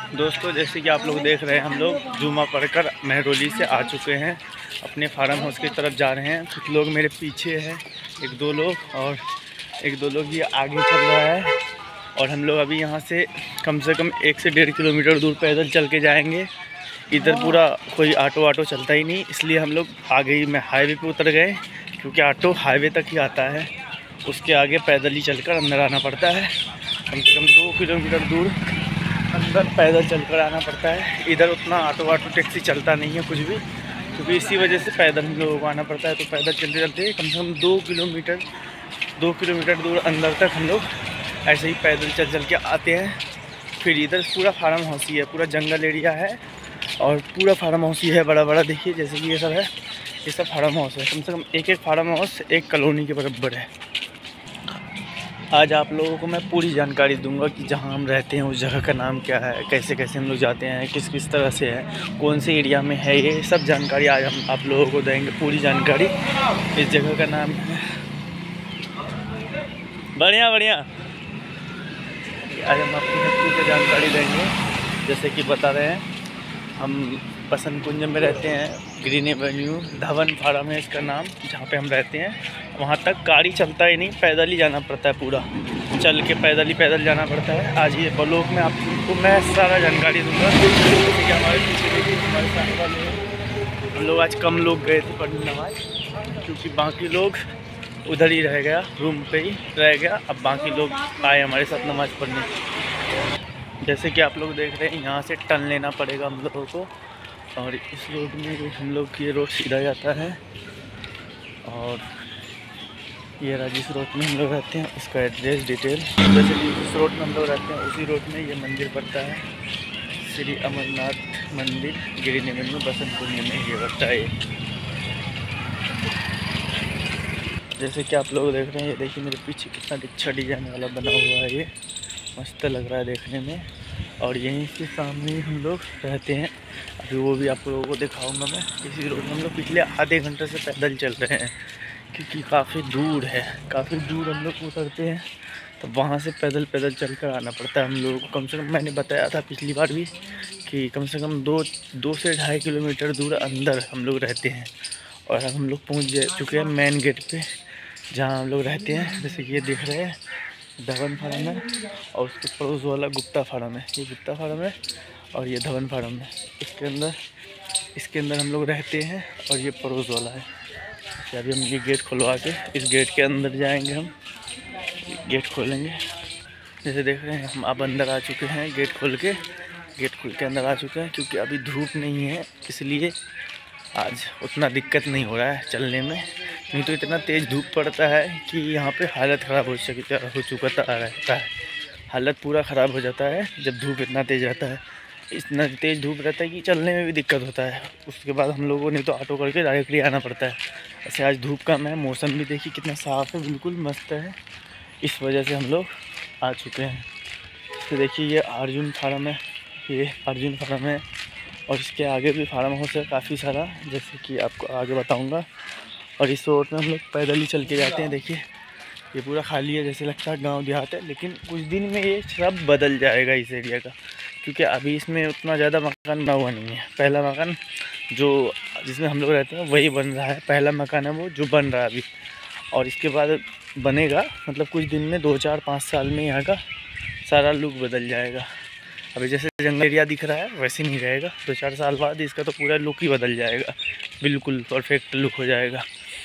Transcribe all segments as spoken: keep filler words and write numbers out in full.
दोस्तों जैसे कि आप लोग देख रहे हैं, हम लोग जुमा पढ़कर महरौली से आ चुके हैं, अपने फार्म हाउस की तरफ जा रहे हैं। कुछ लोग मेरे पीछे हैं, एक दो लोग, और एक दो लोग ये आगे चल रहा है। और हम लोग अभी यहाँ से कम से कम एक से डेढ़ किलोमीटर दूर पैदल चल के जाएंगे। इधर पूरा कोई ऑटो वाटो चलता ही नहीं, इसलिए हम लोग आगे ही में हाईवे पे उतर गए, क्योंकि ऑटो हाईवे तक ही आता है, उसके आगे पैदल ही चलकर अंदर आना पड़ता है। कम से कम दो किलोमीटर दूर अंदर पैदल चलकर आना पड़ता है। इधर उतना ऑटो वाटो टैक्सी चलता नहीं है कुछ भी, क्योंकि इसी वजह से पैदल हम लोगों को आना पड़ता है। तो पैदल चलते चलते कम से कम दो किलोमीटर दो किलोमीटर दूर अंदर तक हम लोग ऐसे ही पैदल चल चल के आते हैं। फिर इधर पूरा फार्म हाउस ही है, पूरा जंगल एरिया है और पूरा फार्म हाउस ही है बड़ा बड़ा। देखिए जैसे कि ये सब है, ये सब फार्म हाउस है। कम से कम एक एक फार्म हाउस एक कॉलोनी के बराबर है। आज आप लोगों को मैं पूरी जानकारी दूंगा कि जहां हम रहते हैं उस जगह का नाम क्या है, कैसे कैसे हम लोग जाते हैं, किस किस तरह से है, कौन से एरिया में है, ये सब जानकारी आज हम आप लोगों को देंगे। पूरी जानकारी इस जगह का नाम है। बढ़िया बढ़िया आज हम आपको पूरी जानकारी देंगे। जैसे कि बता रहे हैं, हम बसंत कुंज में रहते हैं, ग्रीन एवेन्यू धवन फार्म है इसका नाम, जहाँ पे हम रहते हैं। वहाँ तक गाड़ी चलता ही नहीं, पैदल ही जाना पड़ता है, पूरा चल के पैदल ही पैदल जाना पड़ता है। आज ये ब्लॉग में आपको मैं सारा जानकारी दूंगा। जैसे कि हमारे पीछे देखिए हमारे सामने वाले हैं, हम लोग आज कम लोग गए थे पढ़ने नमाज, क्योंकि बाकी लोग उधर ही रह गया, रूम पे ही रह गया। अब बाकी लोग आए हमारे साथ नमाज़ पढ़ने। जैसे कि आप लोग देख रहे हैं, यहाँ से टर्न लेना पड़ेगा हम लोगों को, और इस रोड में हम लोग की रोड सीधा जाता है। और ये रहा जिस रोड में हम लोग रहते हैं उसका एड्रेस डिटेल। जैसे कि जिस रोड में हम लोग रहते हैं उसी रोड में ये मंदिर पड़ता है, श्री अमरनाथ मंदिर, गिरी एवेन्यू बसंत कुंज में ये पड़ता है। जैसे कि आप लोग देख रहे हैं, ये देखिए मेरे पीछे कितना अच्छा डिजाइन वाला बना हुआ है, ये मस्त लग रहा है देखने में। और यहीं से सामने हम लोग रहते हैं। अभी वो भी आप लोगों को दिखाऊंगा मैं। इसी रोड में हम लोग पिछले आधे घंटे से पैदल चल रहे हैं, क्योंकि काफ़ी दूर है, काफ़ी दूर हम लोग उतरते हैं, तो वहाँ से पैदल पैदल चल कर आना पड़ता है हम लोगों को। कम से कम मैंने बताया था पिछली बार भी कि कम से कम दो दो से ढाई किलोमीटर दूर अंदर हम लोग रहते हैं। और अब हम लोग पहुँच चुके हैं मेन गेट पे, जहाँ हम लोग रहते हैं। जैसे कि ये देख रहे हैं धवन फार्म है, और उसके पड़ोस वाला गुप्ता फार्म है। ये गुप्ता फार्म है और ये धवन फार्म है। इसके अंदर इसके अंदर हम लोग रहते हैं, और ये पड़ोस वाला है। तो अभी हम ये गेट खुलवा के इस गेट के अंदर जाएंगे, हम गेट खोलेंगे। जैसे देख रहे हैं हम अब अंदर आ चुके हैं, गेट खोल के गेट खोल के अंदर आ चुके हैं। क्योंकि अभी धूप नहीं है, इसलिए आज उतना दिक्कत नहीं हो रहा है चलने में। नहीं तो इतना तेज़ धूप पड़ता है कि यहाँ पे हालत ख़राब हो सकी हो चुका रहता है। हालत पूरा ख़राब हो जाता है जब धूप इतना तेज़ आता है। इतना तेज़ धूप रहता है कि चलने में भी दिक्कत होता है। उसके बाद हम लोगों ने तो ऑटो करके डायरेक्टली आना पड़ता है। ऐसे आज धूप कम है, मौसम भी देखिए कितना साफ़ है, बिल्कुल मस्त है। इस वजह से हम लोग आ चुके हैं। तो देखिए ये अर्जुन फार्म है, ये अर्जुन फार्म है, और इसके आगे भी फार्म हाउस है काफ़ी सारा, जैसे कि आपको आगे बताऊंगा। और इस रोड में हम लोग पैदल ही चल के जाते हैं। देखिए ये पूरा खाली है, जैसे लगता है गांव देहात है, लेकिन कुछ दिन में ये सब बदल जाएगा इस एरिया का, क्योंकि अभी इसमें उतना ज़्यादा मकान बना हुआ नहीं है। पहला मकान जो जिसमें हम लोग रहते हैं वही बन रहा है, पहला मकान है वो जो बन रहा है अभी। और इसके बाद बनेगा, मतलब कुछ दिन में दो चार पाँच साल में यहाँ का सारा लुक बदल जाएगा। अभी जैसे जंगल एरिया दिख रहा है वैसे नहीं रहेगा, दो चार साल बाद इसका तो पूरा लुक ही बदल जाएगा, बिल्कुल परफेक्ट लुक हो जाएगा।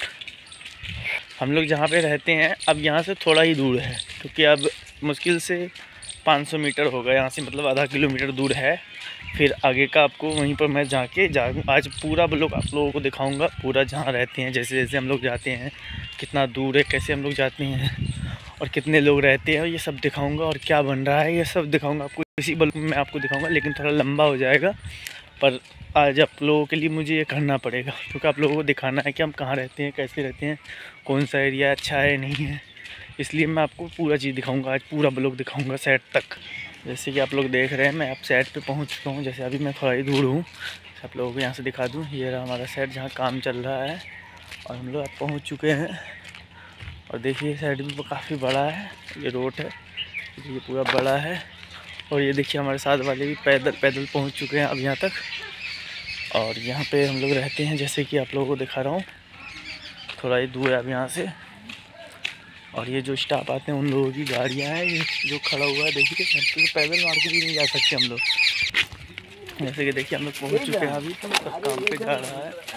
हम लोग जहाँ पे रहते हैं अब यहाँ से थोड़ा ही दूर है, क्योंकि अब मुश्किल से पाँच सौ मीटर होगा यहाँ से, मतलब आधा किलोमीटर दूर है। फिर आगे का आपको वहीं पर मैं जाके जा आज पूरा ब्लॉग आप लोगों को दिखाऊंगा, पूरा जहाँ रहते हैं, जैसे जैसे हम लोग जाते हैं, कितना दूर है, कैसे हम लोग जाते हैं, और कितने लोग रहते हैं, ये सब दिखाऊंगा। और क्या बन रहा है ये सब दिखाऊंगा आपको, इसी ब्लॉग में मैं आपको दिखाऊंगा। लेकिन थोड़ा लंबा हो जाएगा, पर आज आप लोगों के लिए मुझे ये करना पड़ेगा, क्योंकि आप लोगों को दिखाना है कि हम कहाँ रहते हैं, कैसे रहते हैं, कौन सा एरिया अच्छा है नहीं है। इसलिए मैं आपको पूरा चीज़ दिखाऊंगा, आज पूरा ब्लॉग दिखाऊंगा सेट तक। जैसे कि आप लोग देख रहे हैं मैं अब सेट पे पहुंच चुका हूं। जैसे अभी मैं थोड़ा ही दूर हूं, आप लोगों को यहाँ से दिखा दूं। ये रहा हमारा सेट जहाँ काम चल रहा है, और हम लोग अब पहुँच चुके हैं। और देखिए साइड भी काफ़ी बड़ा है, ये रोड है, ये पूरा बड़ा है। और ये देखिए हमारे साथ वाले भी पैदल पैदल पहुंच चुके हैं अब यहाँ तक। और यहाँ पे हम लोग रहते हैं, जैसे कि आप लोगों को दिखा रहा हूँ, थोड़ा ही दूर है अब यहाँ से। और ये जो स्टाफ आते हैं उन लोगों की गाड़ियाँ हैं, ये जो खड़ा हुआ है देखिए, तो पैदल मार्केट भी नहीं जा सकते हम लोग। जैसे कि देखिए हम लोग पहुँच चुके हैं, अभी सब काम पे जा रहा है।